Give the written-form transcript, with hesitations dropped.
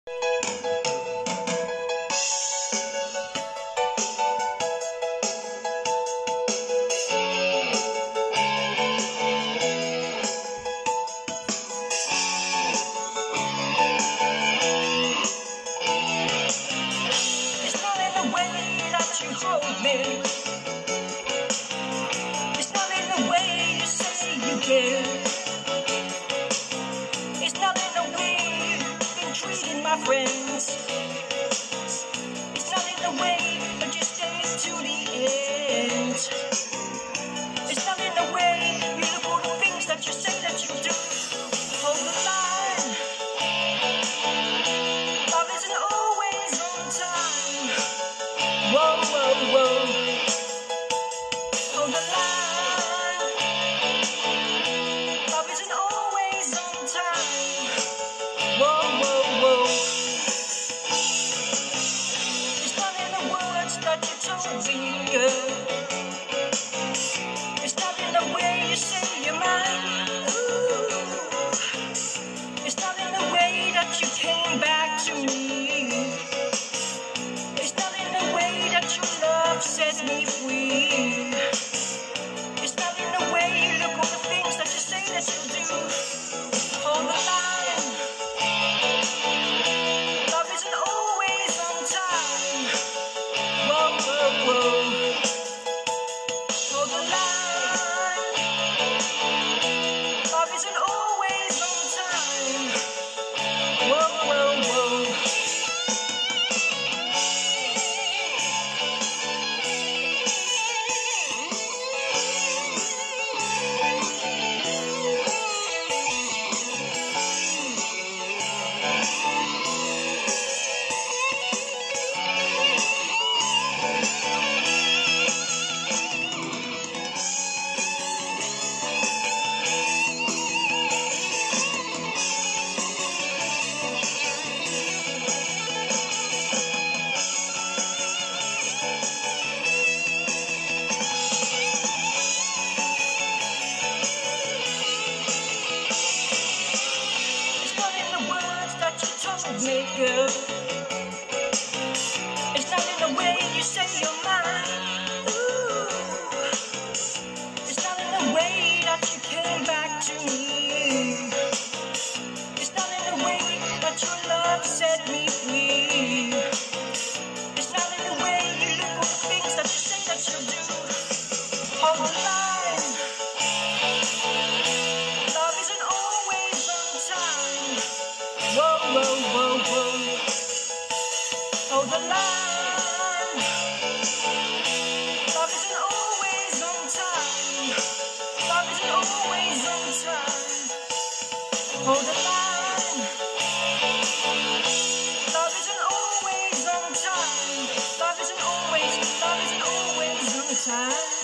me. It's not in the way you say you care. It's not in the way you've been treating my friends. It's not in the way that you stay to the end. It's not in the way you look for the things that you say that you do. Hold the line. Love isn't always on time. Whoa, whoa, whoa. Hold the line. Love isn't always on time. Whoa, whoa, whoa. It's not in the words that you told me, girl. It's not in the way you say you're mine. Ooh. It's not in the way that you came back to me. It's not in the way that your love set me free. It's not in the way you look at the things that you say that you do. Hold the line. Love isn't always on time. Whoa, whoa, whoa. Hold the line. Love isn't always on time. Whoa, whoa, whoa. Me, girl. It's not in the way you say you're mine. Ooh. It's not in the way that you came back to me. It's not in the way that your love set me free. It's not in the way you look at the things that you say that you do. Hold the line. Love isn't always on time. Whoa, whoa, whoa, whoa. Hold the line. Love isn't always on time. Love isn't always on time. Hold the line. Love isn't always on time. Love isn't always on time.